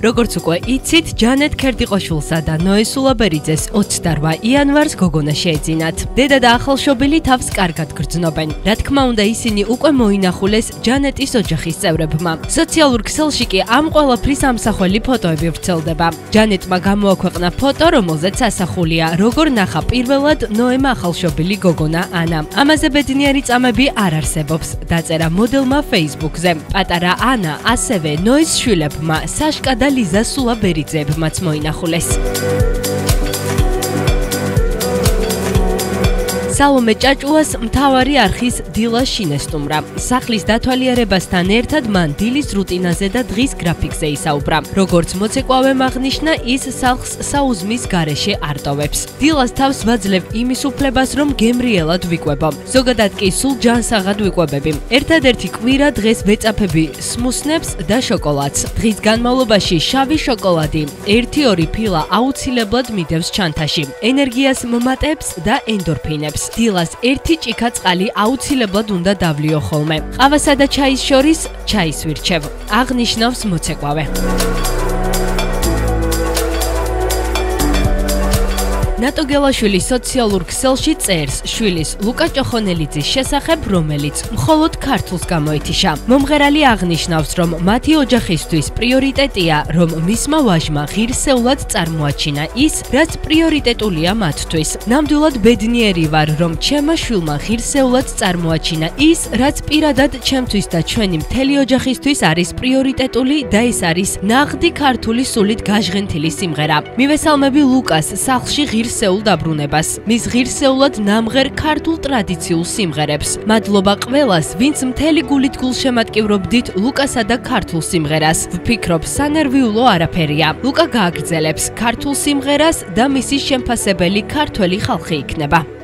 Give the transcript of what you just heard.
როგორც უკვე იცით, ჯანეთ ქერდიყოშვილსა და ნოე სულაბერიძეს 28 იანვარს გოგონა შეეძინათ. დედა და ახალშობილი თავს კარგად გრძნობენ. რა თქმა უნდა, ისინი უკვე მოინახულეს ჯანეტის ოჯახის წევრებმა. სოციალურ ქსელში კი ამ ყველაფრის ამსახველი ფოტოები ვრცელდება. ჯანეტმა გამოაქვეყნა ფოტო, რომელზეც ასახულია, როგორ ნახა პირველად ნოემ ახალშობილი გოგონა ანა. ამაზე ბედნიერი წამები არ არსებობს, დაწერა მოდელმა Facebook-ზე. პატარა ანა ასევე ნოეს შვილებმა, საშკა და ლიზა სულაბერიძეებმაც მოინახულეს. სალომე ჭაჭუას მთავარი არხის დილა შინესტუმრა. სახლის დათვალიერებასთან ერთად მან დილის რუტინაზე და დღის გრაფიკზე ისაუბრა. როგორც მოცეკვავემ აღნიშნა, ის სახლს საუზმის გარეშე არ ტოვებს. დილას თავს ვაძლევ იმის უფლებას, რომ გემრიელად ვიკვებო. ზოგადად კი სულ ჯანსაღად ვიკვებები. ერთადერთი კვირა დღეს ვეწაფები სმუსნებს და შოკოლადს. დღის განმავლობაში შავი შოკოლადი 1-2 ფილა აუცილებლად მიდევს ჩანთაში. ენერგიას მომატებს და ენდორფინებს. დილას 1 ჭიქა წყალი აუცილებლად უნდა დავლიო ხოლმე. ყავასა და ჩაის შორის ჩაის ვირჩევ, აღნიშნავს მოცეკვავე. ნატო გელაშვილი სოციალურ ქსელში წერს შვილის ლუკა ჭოხონელიძის შესახებ, რომელიც მხოლოდ ქართულს გამოეთიშა. მომღერალი აღნიშნავს, რომ მათი ოჯახისთვის პრიორიტეტია, რომ მისმა ვაჟმა ღირსეულად წარმოაჩინა ის, რაც პრიორიტეტულია მათთვის. ნამდვილად ბედნიერი ვარ, რომ ჩემმა შვილმა ღირსეულად წარმოაჩინა ის, რაც პირადად ჩემთვის და ჩვენი მთელი ოჯახისთვის არის პრიორიტეტული და ეს არის ნაღდი ქართული სულით გაჟღენთილი სიმღერა. მივესალმები ლუკას სახლში ღირსეულ დაბრუნებას, მის ღირსეულად ნამღერ ქართულ ტრადიციულ სიმღერებს. მადლობა ყველას, ვინც მთელი გულით გულშემატკივრობდით ლუკასა და ქართულ სიმღერას. ვფიქრობ, სანერვიულო არაფერია. ლუკა გააგრძელებს ქართულ სიმღერას და მისი შემფასებელი ქართველი ხალხი იქნება.